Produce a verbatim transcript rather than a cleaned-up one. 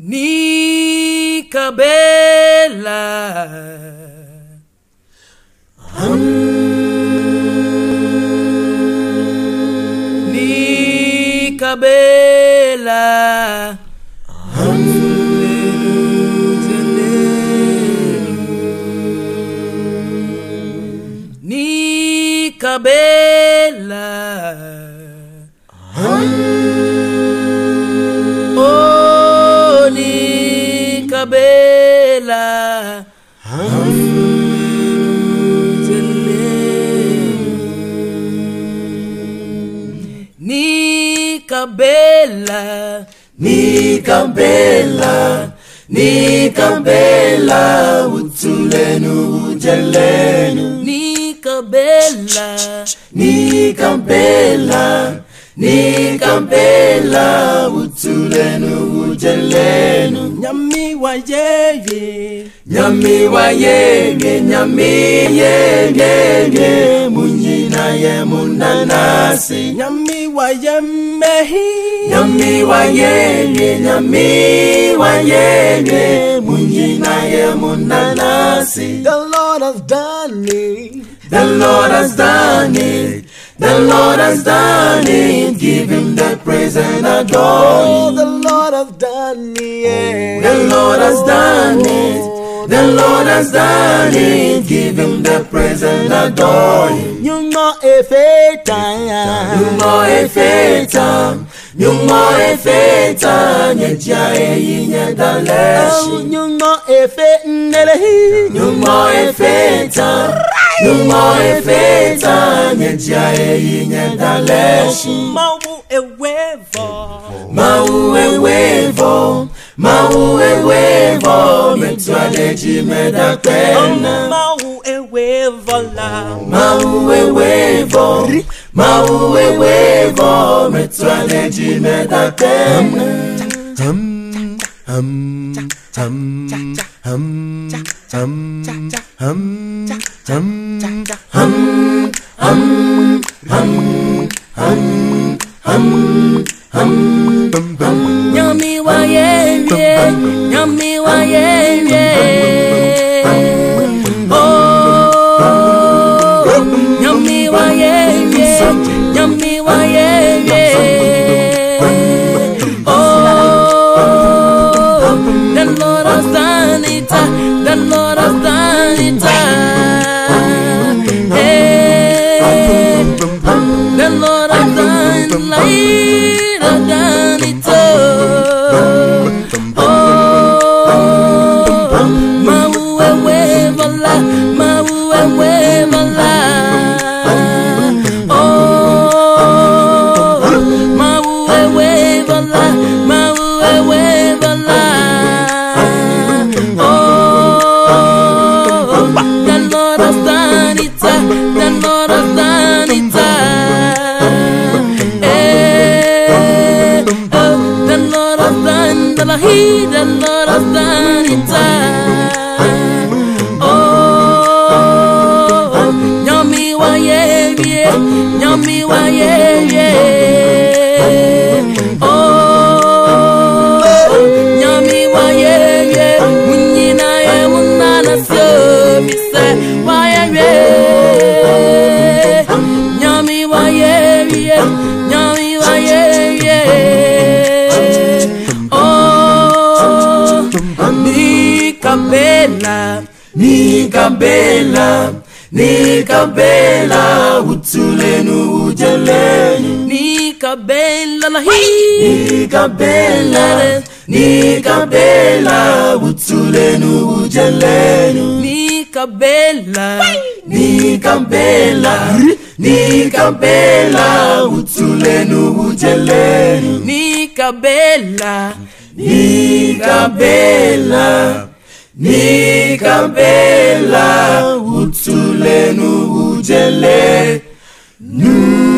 Nikabela Hum Nikabela Hum Nikabela Hum Oh Nikabela Hum Nikabela Nikabela Nikabela utulenu ujelenu Nikabela Nikabela Nikabela utulenu ujelenu Nyami wa yeye Nyami wa yeye Nyami yeye Munyina ye munanasi Nyami wa yemehi Nyami wa yeye Nyami wa yeye Munyina ye munanasi The Lord has done it The Lord has done it The Lord has done it, give him the praise and adore him. The Lord has done it, the Lord has done it, the Lord has done it, give him the praise and adore him. You know if it time, you know if it time, you know if it time, you jai nye daleshi. You know if it nelehi, you know if it time. You know if it's on your jay in your daleshi. Mau e wevo, Mau e wevo, Mau e wevo, Metuale jime da pena. Mau e wevo la, Mau e wevo, Mau e wevo, Metuale jime da pena. Hum, hum, hum, hum, hum, hum. Hum, hum, hum, hum, hum, hum, hum, hum. Yummy wa yeah, yeah, yummy wa yeah, yeah. Oh, yummy wa yeah, yeah, yummy wa yeah, yeah. Oh, the Lord has done it, the Lord has done it. The Lord has done light, has done it all. Oh, Mau e wevola, Mau e wevola. Oh, Mau e wevola, Mau e wevola. Oh, the Lord has done it, the Lord has done it. He, the Lord has done it. Oh, yummy wa yeah, yeah, yummy wa yeah, yeah. Oh, yummy wa yeah, yeah. Munyina ye munana so mi se wa yeah, yeah. Yummy wa yeah, yeah, yummy wa yeah, yeah. Nikabela, Nikabela, Nikabela, utulenu ujelenu. Nikabela la hi, Nikabela, Nikabela, utulenu ujelenu. Nikabela, Nikabela, Nikabela, utulenu ujelenu. Nikabela, Nikabela. Nikabela utulenu ujele nu